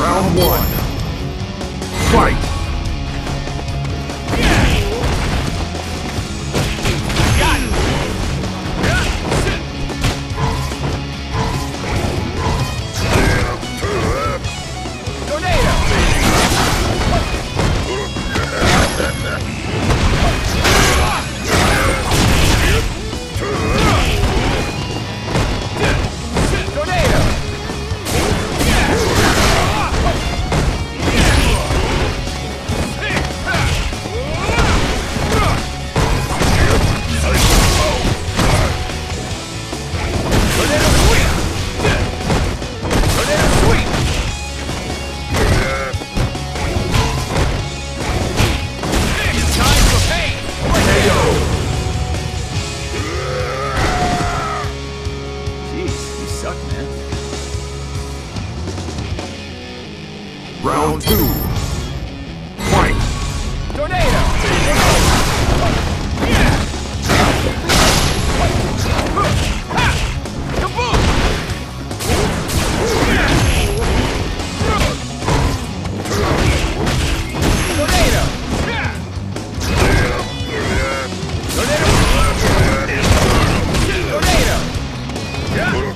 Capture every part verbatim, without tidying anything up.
Round one. Fight! Round two. Fight! Tornado! Yeah! Kaboom! Tornado! Tornado! Tornado! Yeah!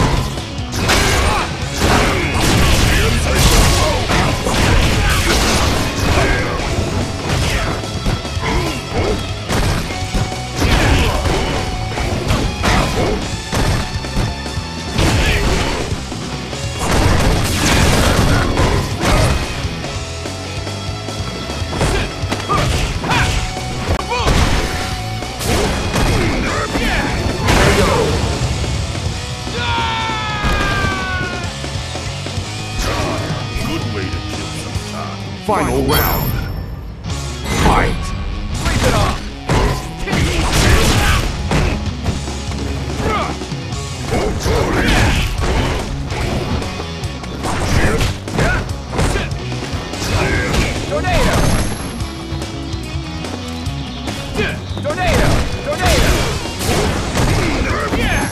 Final round. Fight! Sleep it off! Tornado! Tornado! Tornado! Yeah!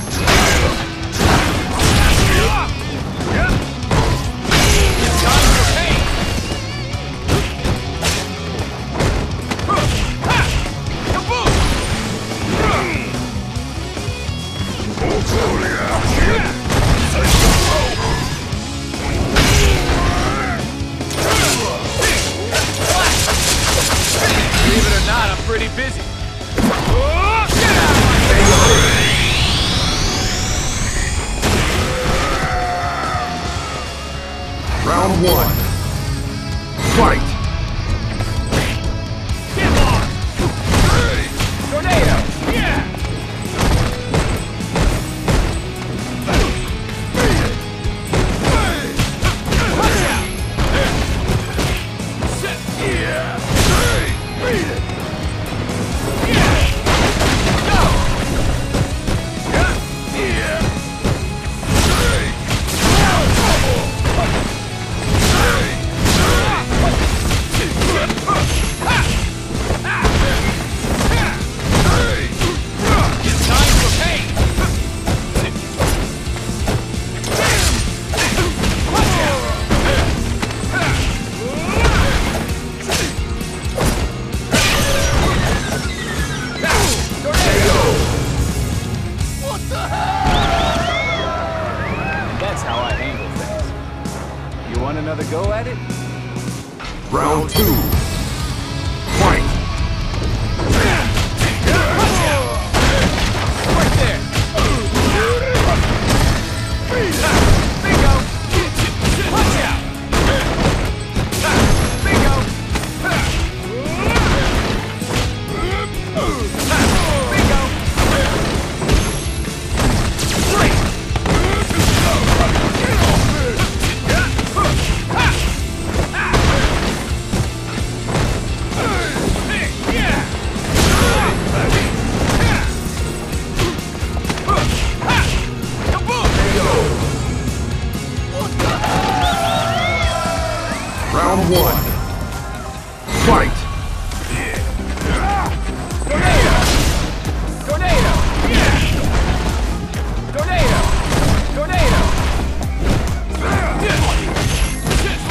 Believe it or not, I'm pretty busy. Round one. Fight! Tornado! Yeah! Watch out! Yeah! Beat it! Yeah! Go! Yeah! Yeah! Another go at it? Round two. Fight! Right there! Bingo! Watch out! Bingo! Bingo! Three! Round one. Fight! Tornado! Tornado! Yeah! Tornado! Tornado!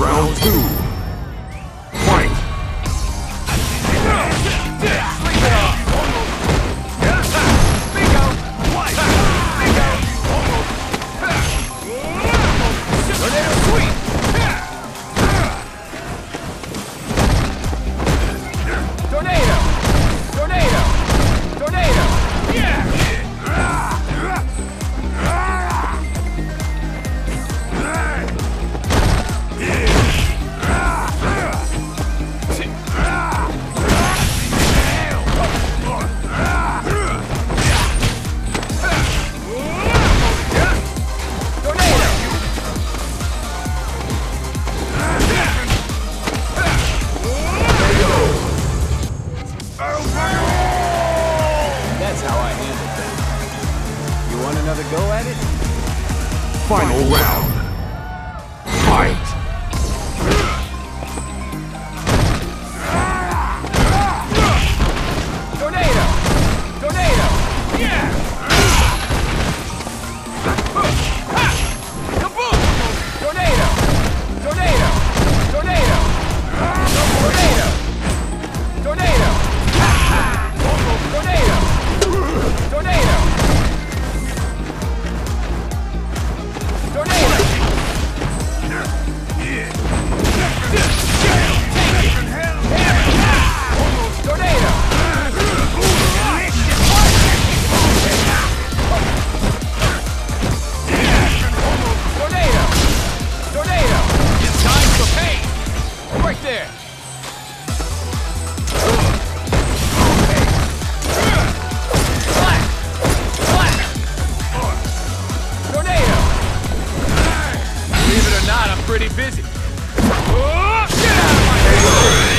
Round two. Fight! Sleep it off. Bingo. Bingo. Tornado sweep. Tornado. Tornado. Tornado. Yeah. That's how I handle things. You want another go at it? Final round. Fight! Tornado! Tornado! Yeah! Ha! Kaboom! Tornado! Tornado! Tornado! Tornado! Tornado! Tornado! Tornado! Tornado! Tornado! Tornado! Tornado! It's time for pain! Right there! Flat! Flat! Tornado! Believe it or not, I'm pretty busy. Oh, get out of my way!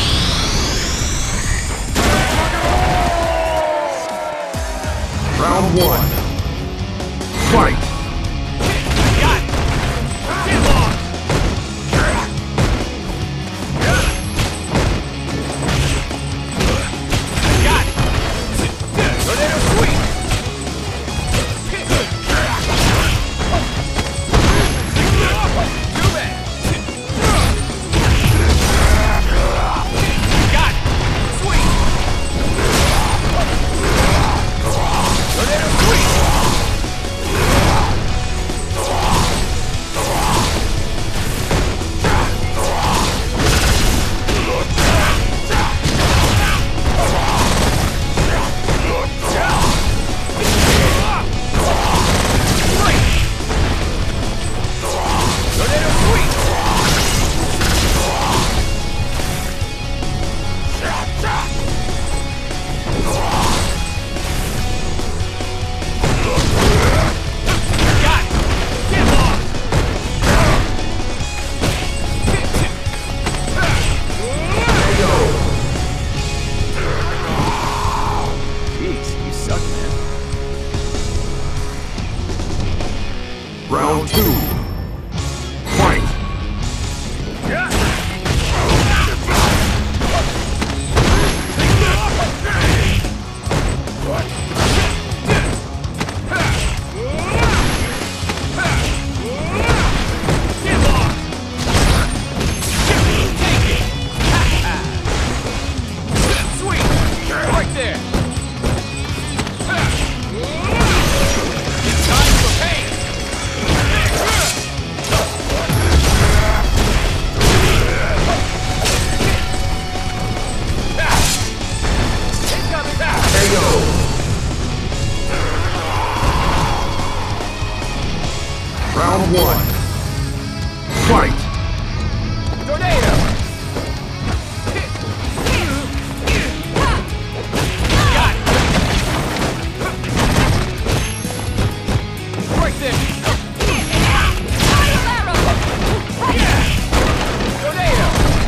Round one. Fight! Got it! Get lost! Got it! Tornado sweep! Too bad! Got it! Sweep! Tornado sweep! Tornado sweep! Got it! Get lost! Jeez, you suck, man. Round two. Fight! Get lost! Take it! Sweet! Right there! It's time for pain! Incoming! Daigo! Round one. Fight! Tornado! Got it! Right there! Tornado!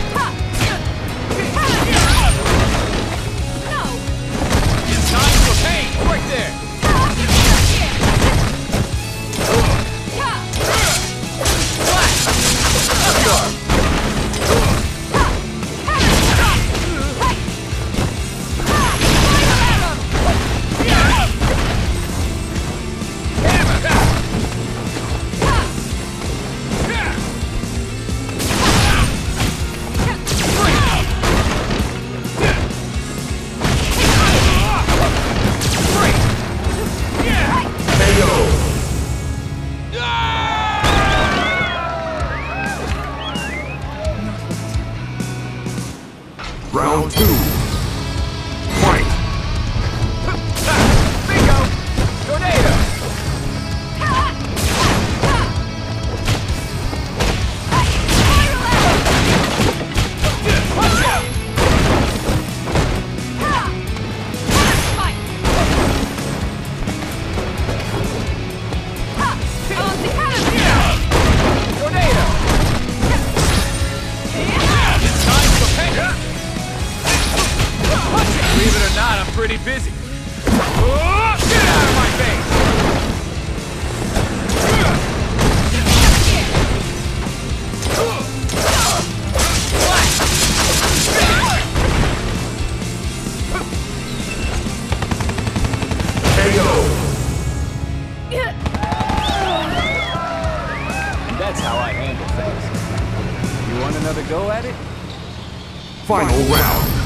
It's time for pain! Right there! Flat! Up you are! another go at it? Final round.